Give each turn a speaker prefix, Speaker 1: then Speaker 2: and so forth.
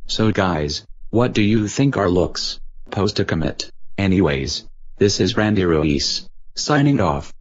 Speaker 1: So guys, what do you think our looks? Post a comment. Anyways, this is Randy Ruiz, signing off.